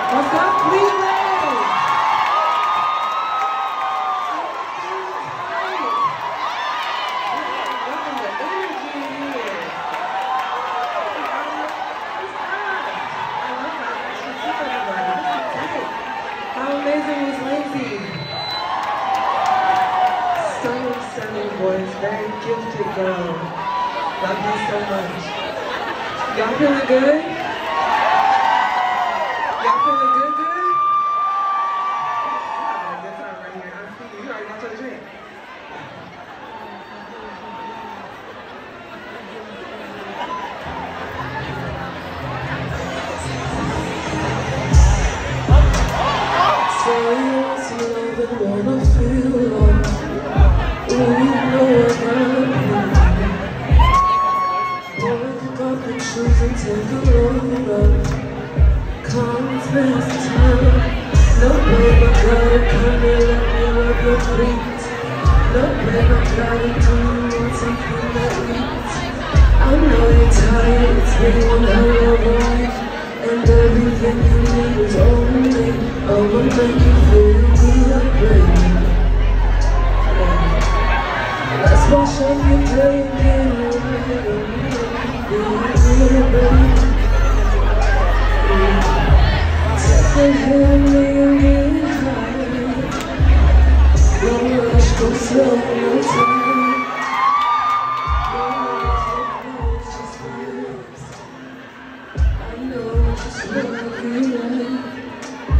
What's up, Cleveland? How amazing was Lindsay? Stunning voice, very gifted girl. Love you so much. Y'all feeling good? Y'all feeling good? I'm having a good time right here. I'm speaking. You already got your drink. Say you want some love and wanna feel love. Ooh, you know what I'm wanna pick up and choose and take a load up. Confess time. No babe, I gotta come and let me rub your feet. No babe, I gotta do you want something that eats. I know you're tired, it's been 1 hell of a week. And everything you need is on me. I'ma make you feel good, baby. Let's wash up your day and get it right, baby. Take a hand and get high. Don't rush, go slow, no time.